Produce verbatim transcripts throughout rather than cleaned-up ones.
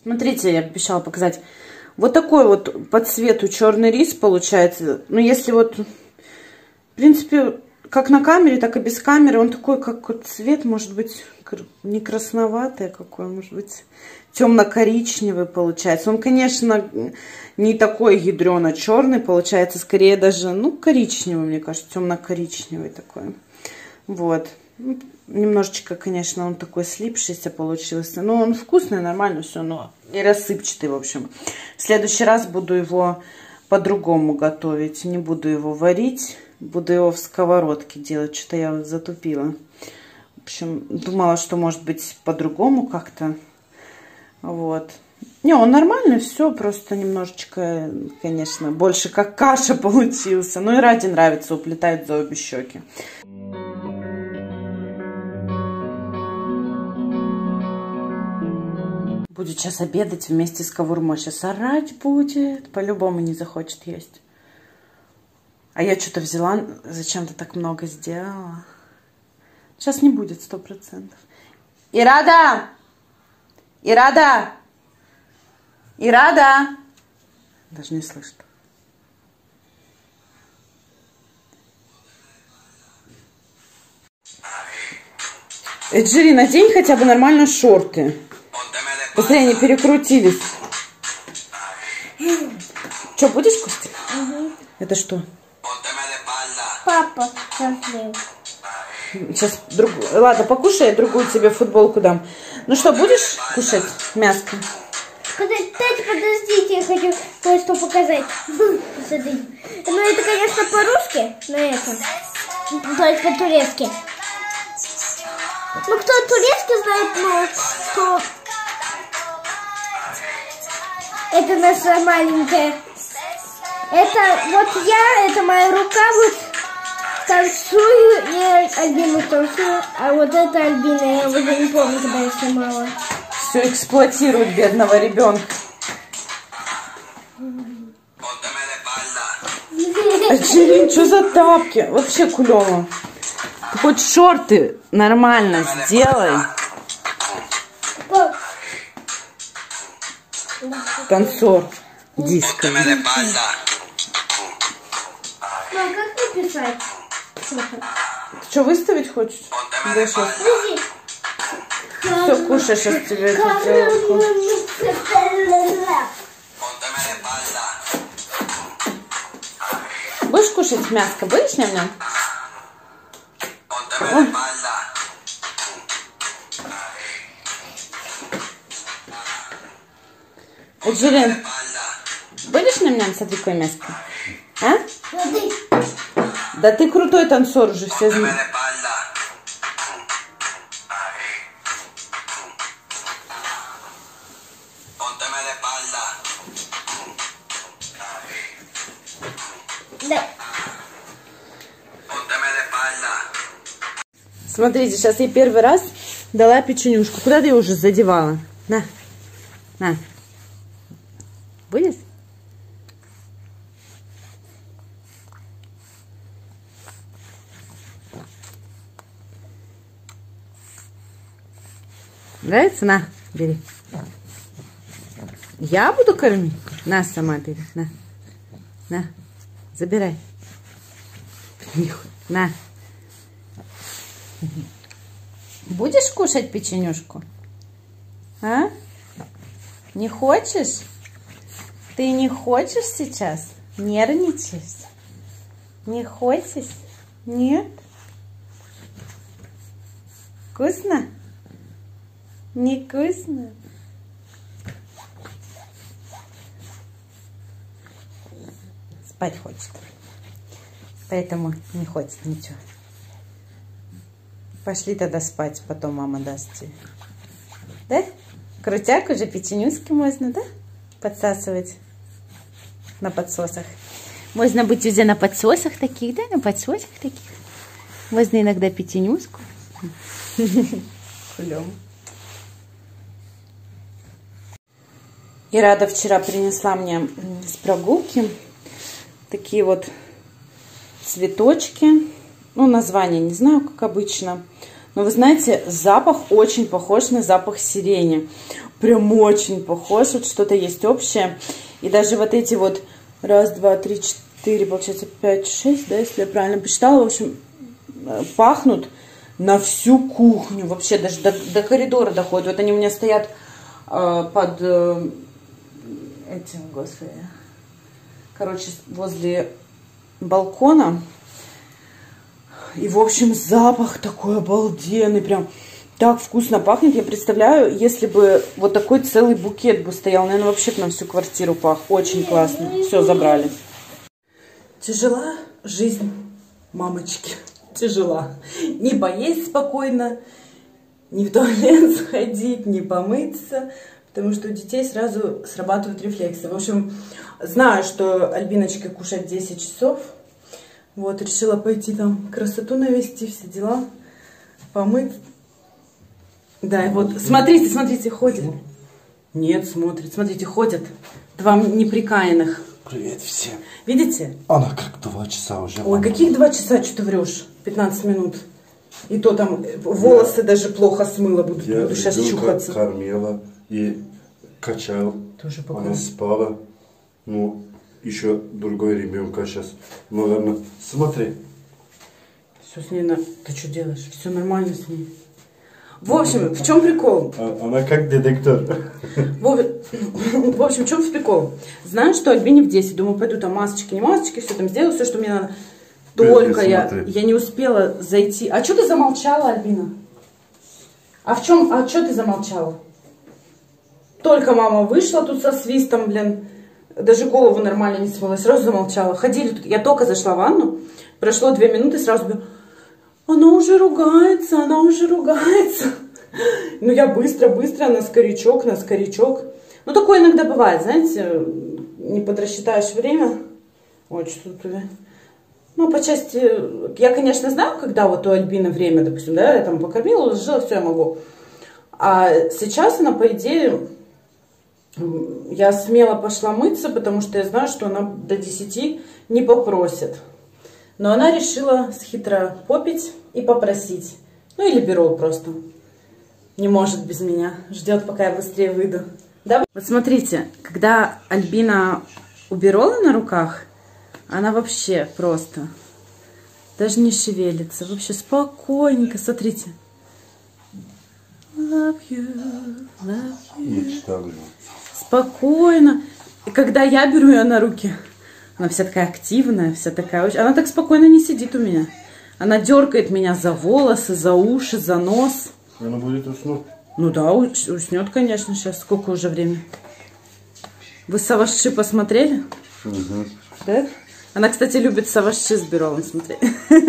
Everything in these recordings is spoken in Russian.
Смотрите, я обещала показать. Вот такой вот по цвету черный рис получается. Ну, если вот, в принципе, как на камере, так и без камеры, он такой, как вот цвет, может быть, не красноватый, а какой, может быть, темно-коричневый получается. Он, конечно, не такой ядрено-черный, получается, скорее даже, ну, коричневый, мне кажется, темно-коричневый такой. Вот. Немножечко, конечно, он такой слипшийся получился. Но он вкусный, нормально все, но и рассыпчатый, в общем. В следующий раз буду его по-другому готовить. Не буду его варить. Буду его в сковородке делать. Что-то я вот затупила. В общем, думала, что может быть по-другому как-то. Вот. Не, он нормальный, все. Просто немножечко, конечно, больше как каша получился. Ну и Раде нравится, уплетает за обе щеки. Будет сейчас обедать вместе с кавурмой. Сейчас орать будет. По-любому не захочет есть. А я что-то взяла, зачем-то так много сделала. Сейчас не будет, сто процентов. Ирада! Ирада! Ирада! Даже не слышит. Эджери, надень хотя бы нормально шорты. Посмотри, они перекрутились. Что, будешь кушать? Угу. Это что? Папа, смотри. Сейчас другую. Ладно, покушай, я другую тебе футболку дам. Ну что, будешь кушать мяско? Подождите, подождите, я хочу кое-что показать. Посмотри. Ну, это, конечно, по-русски, но это. То есть по-турецки. Ну, кто турецкий знает, ну, что... Это наша маленькая. Это вот я, это моя рука, вот танцую, и Альбину танцую, а вот это Альбина, я уже не помню, когда я снимала. Все эксплуатирует бедного ребенка. Эджерин, что за тапки? Вообще кулево. Ты хоть шорты нормально сделай. Танцор диско. Ну, а как написать? Ты что, выставить хочешь? Да, сейчас. Все, кушай, сейчас тебе это сделаю. Будешь кушать мяско? Будешь, ням-ням? Эджерин, будешь ням-ням? Смотри, какое мяско. А? Да ты крутой танцор уже, все знают. Да. Смотрите, сейчас я первый раз дала печенюшку. Куда ты ее уже задевала? На, на. Будет? Нравится? На, бери. Я буду кормить? На, сама бери. На, на, забирай. На. Будешь кушать печенюшку? А? Не хочешь? Ты не хочешь сейчас? Нервничаешь? Не хочешь? Нет? Вкусно? Не вкусно? Спать хочет. Поэтому не хочет ничего. Пошли тогда спать, потом мама даст тебе. Да? Крутяк уже печенюшки можно, да? Подсасывать на подсосах. Можно быть уже на подсосах таких, да? На подсосах таких. Можно иногда печенюшку. Хулём. И Рада вчера принесла мне с прогулки такие вот цветочки. Ну, название не знаю, как обычно. Но вы знаете, запах очень похож на запах сирени. прям очень похож, вот что-то есть общее. И даже вот эти вот раз, два, три, четыре, получается пять, шесть, да, если я правильно посчитала, в общем, пахнут на всю кухню, вообще даже до, до коридора доходят. Вот они у меня стоят э, под э, этим, господи, короче, возле балкона. И, в общем, запах такой обалденный, прям так вкусно пахнет. Я представляю, если бы вот такой целый букет бы стоял, наверное, вообще на всю квартиру пах. Очень классно. Все, забрали. Тяжела жизнь мамочки. Тяжела. Не поесть спокойно, не в туалет сходить, не помыться, потому что у детей сразу срабатывают рефлексы. В общем, знаю, что Альбиночка кушает десять часов. Вот, решила пойти там красоту навести, все дела, помыть. Да, и вот, смотрите, смотрите, ходит. Нет, смотрит, смотрите, ходят. Два неприкаянных. Привет всем. Видите? Она как два часа уже. Ой, каких два часа, что ты врешь? пятнадцать минут. И то там волосы я, даже плохо смыло, буду, я буду сейчас чухаться. Кормила и качал. Тоже пока. Она спала. Ну, еще другой ребенка сейчас. Наверное, смотри. Все с ней, на... ты что делаешь? Все нормально с ней. В общем, в чем прикол? Она как детектор. В общем, в чем прикол? Знаю, что Альбине в десять. Думаю, пойду там масочки, не масочки, все там сделаю, все, что мне надо. Только я, я не успела зайти. А что ты замолчала, Альбина? А в чем, а что ты замолчала? Только мама вышла тут со свистом, блин. Даже голову нормально не смыла, сразу замолчала. Ходили тут, я только зашла в ванну, прошло две минуты, сразу говорю, она уже ругается, она уже ругается. Ну я быстро-быстро на скорячок, на скорячок. Ну такое иногда бывает, знаете, не подрасчитаешь время. Ой, что тут? Ну, по части, я, конечно, знаю, когда вот у Альбины время, допустим, да, я там покормила, уложила, все, я могу. А сейчас она, по идее, я смело пошла мыться, потому что я знаю, что она до десяти не попросит. Но она решила схитро попить и попросить. Ну, или Бирол просто. Не может без меня. Ждет, пока я быстрее выйду. Да? Вот смотрите, когда Альбина у Бирола на руках, она вообще просто даже не шевелится. Вообще спокойненько, смотрите. Love you, love you. Спокойно. И когда я беру ее на руки, она вся такая активная, вся такая... Она так спокойно не сидит у меня. Она дергает меня за волосы, за уши, за нос. Она будет уснуть? Ну да, уснет, конечно, сейчас. Сколько уже времени? Вы «Саваши» посмотрели? Угу. Да? Она, кстати, любит «Саваши» с Биролом смотреть.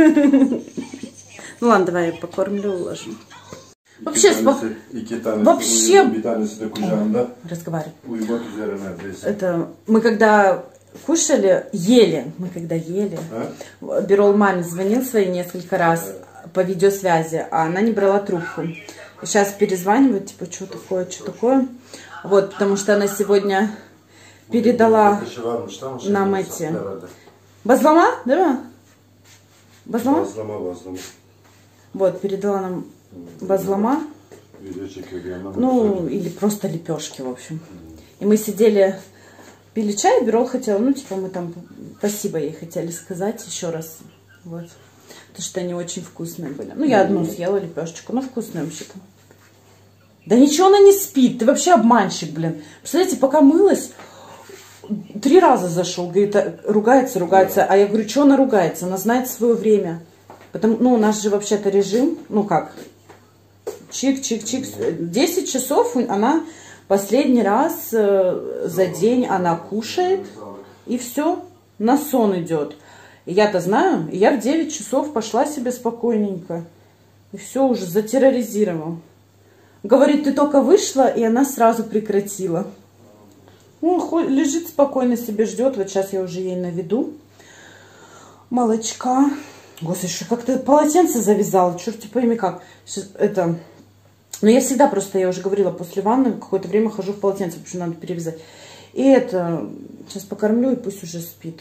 Ну ладно, давай я покормлю, уложу. Вообще, спок... Вообще... Разговаривай. Это мы когда кушали, ели, мы когда ели, а? Бирол маме звонил своей несколько раз по видеосвязи, а она не брала трубку. Сейчас перезванивает, типа, что такое, что такое. Вот, потому что она сегодня передала нам эти... Базлама, да? Базлама? Базлама, базлама. Вот, передала нам базлама. Ну, или просто лепешки, в общем. И мы сидели, пили чай, Бирол хотел, ну, типа, мы там спасибо ей хотели сказать еще раз. Вот. Потому что они очень вкусные были. Ну, я одну съела лепешечку, но вкусная вообще-то. Да ничего она не спит, ты вообще обманщик, блин. Представляете, пока мылась, три раза зашел, говорит, ругается, ругается. А я говорю, что она ругается? Она знает свое время. Потому, ну, у нас же вообще-то режим, ну как, чик-чик-чик, десять часов она последний раз э, за день она кушает, и все, на сон идет. И я-то знаю, я в девять часов пошла себе спокойненько, и все уже затерроризировал. Говорит, ты только вышла, и она сразу прекратила. Ну, лежит спокойно себе, ждет, вот сейчас я уже ей наведу молочка. Господи, что как-то полотенце завязала, черт пойми как. Сейчас, это... Но я всегда просто, я уже говорила, после ванны какое-то время хожу в полотенце, потому что надо перевязать. И это, сейчас покормлю, и пусть уже спит.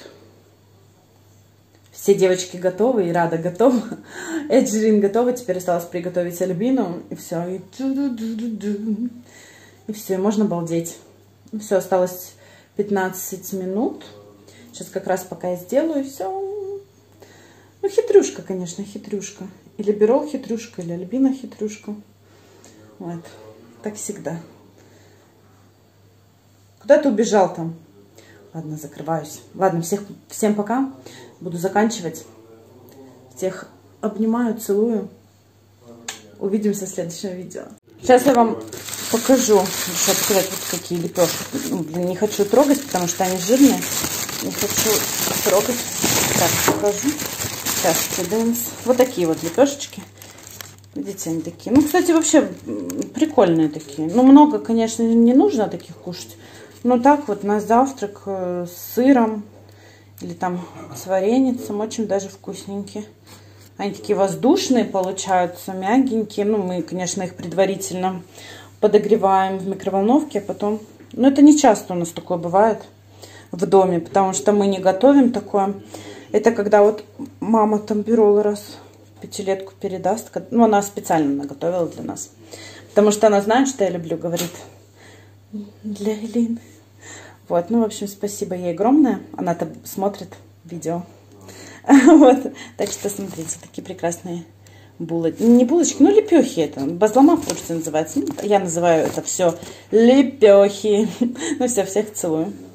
Все девочки готовы, и Рада готова. Эджерин готова, теперь осталось приготовить Альбину, и все. И, И все, можно балдеть. Ну, все, осталось пятнадцать минут. Сейчас как раз пока я сделаю, и все. Ну, хитрюшка, конечно, хитрюшка. Или Бирол хитрюшка, или Альбина хитрюшка. Вот, так всегда. Куда ты убежал там? Ладно, закрываюсь. Ладно, всех, всем пока. Буду заканчивать. Всех обнимаю, целую. Увидимся в следующем видео. Сейчас я вам покажу. Еще показать вот какие лепешки. Ну, блин, не хочу трогать, потому что они жирные. Не хочу трогать. Так, покажу. Сейчас кидаемся. Вот такие вот лепешечки. Видите, они такие. Ну, кстати, вообще прикольные такие. Ну, много, конечно, не нужно таких кушать. Но так вот на завтрак с сыром или там с вареницем очень даже вкусненькие. Они такие воздушные получаются, мягенькие. Ну, мы, конечно, их предварительно подогреваем в микроволновке, а потом... Ну, это не часто у нас такое бывает в доме, потому что мы не готовим такое. Это когда вот мама там Бирол раз в пятилетку передаст. Ну, она специально наготовила для нас. Потому что она знает, что я люблю, говорит, для Элины. Вот, ну, в общем, спасибо ей огромное. Она-то смотрит видео. Вот, так что смотрите, такие прекрасные булочки. Не булочки, ну, лепехи это. Базлама в Турции называется. Ну, я называю это все лепехи. Ну, все, всех целую.